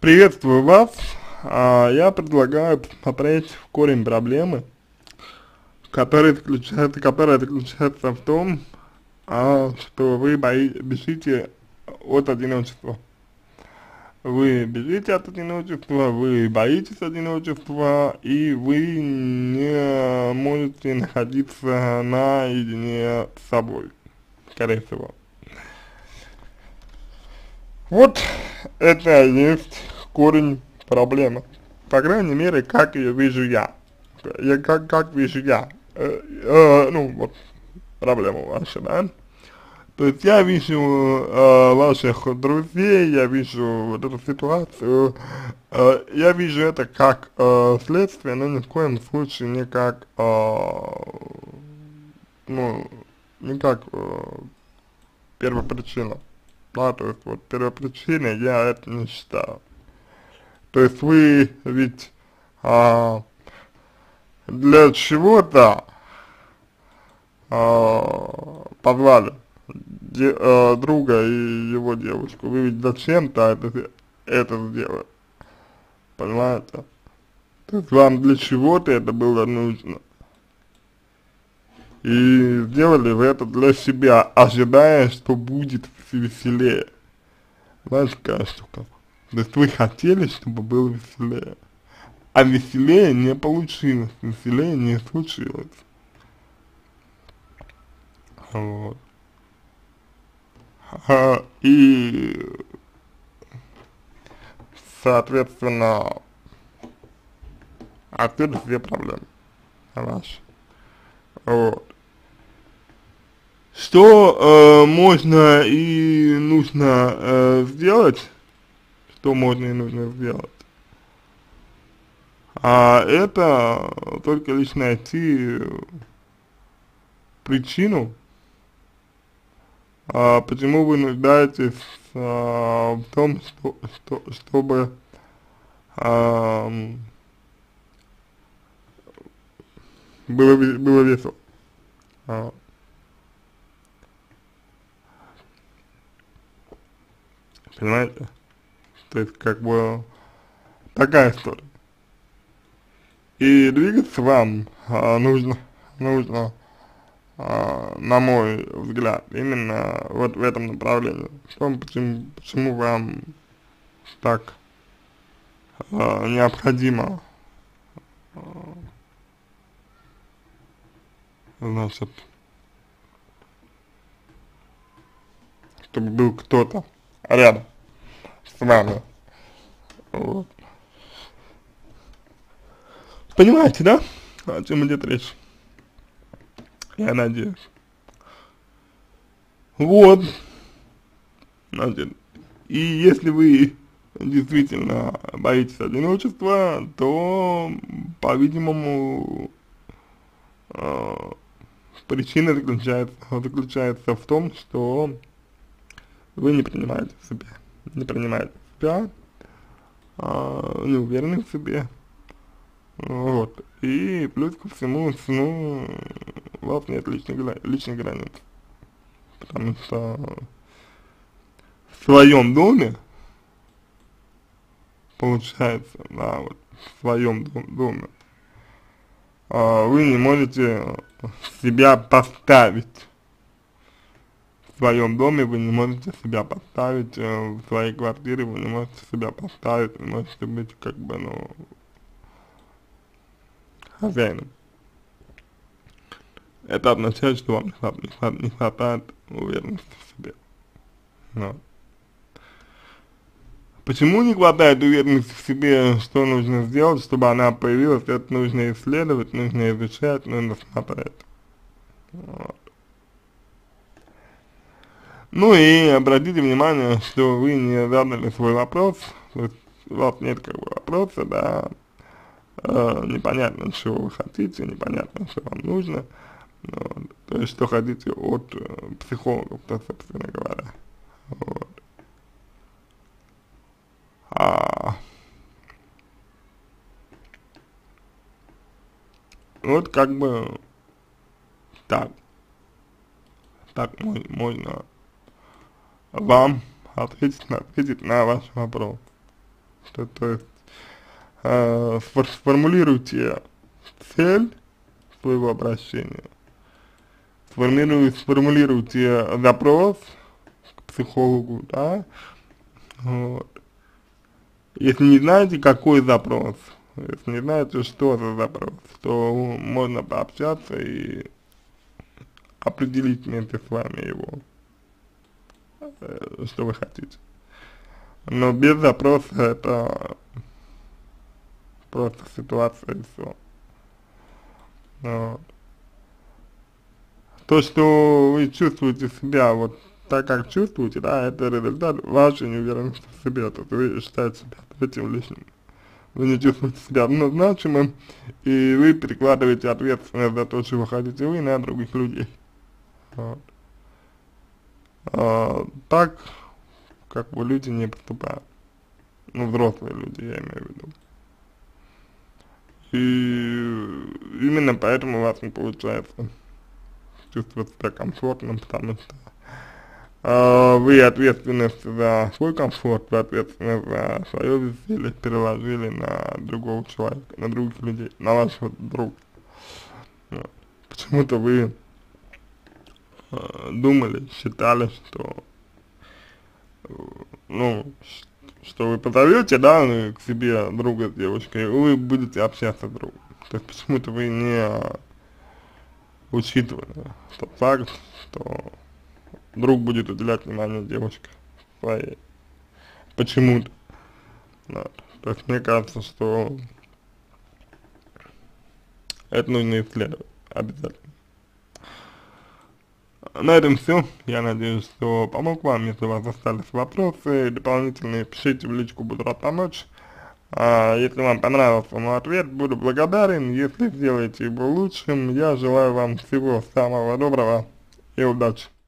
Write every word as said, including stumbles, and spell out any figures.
Приветствую вас. А, Я предлагаю посмотреть в корень проблемы, который заключается, которая заключается в том, а, что вы бои, бежите от одиночества. Вы бежите от одиночества, вы боитесь одиночества, и вы не можете находиться наедине с собой, скорее всего. Вот это и есть корень проблемы. По крайней мере, как ее вижу я. Я как, как вижу я. Э, э, ну, вот, проблема ваша, да? То есть я вижу э, ваших друзей, я вижу вот эту ситуацию, э, я вижу это как э, следствие, но ни в коем случае не как, э, ну, не как э, первопричина. Да, то есть вот первопричиной я это не считаю. То есть вы ведь а, для чего-то а, позвали де, а, друга и его девушку. Вы ведь зачем-то это, это сделали, понимаете? То есть вам для чего-то это было нужно. И сделали вы это для себя, ожидая, что будет веселее. Знаете, какая штука? То есть вы хотели, чтобы было веселее. А веселее не получилось, веселее не случилось. Вот. А, и, соответственно, отсюда все проблемы ваши. Вот. Что э, можно и нужно э, сделать, что можно и нужно сделать, а это только лишь найти причину, а, почему вы нуждаетесь а, в том, что, что, чтобы а, было, ве- было весело. А, понимаете? То есть, как бы, такая история. И двигаться вам а, нужно, нужно, а, на мой взгляд, именно вот в этом направлении. В том, почему, почему вам так а, необходимо, а, значит, чтобы был кто-то рядом с вами. Вот. Понимаете, да, о чем идет речь? Я надеюсь. Вот, значит, и если вы действительно боитесь одиночества, то, по-видимому, э, причина заключается, заключается в том, что вы не принимаете себя, не принимаете себя, э, не уверены в себе, вот, и плюс ко всему, ну, у вас нет личной, гра- личной границы, потому что в своем доме, получается, да, вот, в своем дом- доме, а, вы не можете себя поставить. В своем доме вы не можете себя поставить, э, в своей квартире вы не можете себя поставить, вы можете быть, как бы, ну, хозяином. Это означает, что вам не хват- не хват- не хватает уверенности в себе. Вот. Почему не хватает уверенности в себе, что нужно сделать, чтобы она появилась, это нужно исследовать, нужно изучать, нужно смотреть. Вот. Ну и обратите внимание, что вы не задали свой вопрос, то есть у вас нет как бы вопроса, да, э, непонятно, чего вы хотите, непонятно, что вам нужно, вот, то есть что хотите от э, психологов-то, собственно говоря, вот. А, вот как бы так, так мо- можно вам ответить на, ответить на ваш вопрос. То, то есть э, сфор сформулируйте цель своего обращения, сформируйте, сформулируйте запрос к психологу, да, вот. Если не знаете, какой запрос, если не знаете, что за запрос, то можно пообщаться и определить вместе с вами его, э, что вы хотите. Но без запроса это просто ситуация и все. Вот. То, что вы чувствуете себя вот так, как чувствуете, да, это результат вашей неуверенности в себе, то есть вы считаете себя этим лишним. Вы не чувствуете себя значимым, и вы перекладываете ответственность за то, чего хотите вы, на других людей. Вот. А, так, как бы люди не поступают. Ну, взрослые люди, я имею в виду. И именно поэтому у вас не получается чувствовать себя комфортно, потому что э, вы ответственность за свой комфорт, вы ответственность за свое веселье переложили на другого человека, на других людей, на вашего друга. Вот. Почему-то вы э, думали, считали, что э, ну, что вы позовете, да, к себе друга с девушкой, и вы будете общаться с другом. То есть почему-то вы не учитывали тот факт, что друг будет уделять внимание девушке своей. Почему-то. Вот. То есть мне кажется, что это нужно исследовать обязательно. На этом все. Я надеюсь, что помог вам. Если у вас остались вопросы дополнительные, пишите в личку, буду рад помочь. А, если вам понравился мой ответ, буду благодарен. Если сделаете его лучшим, я желаю вам всего самого доброго и удачи.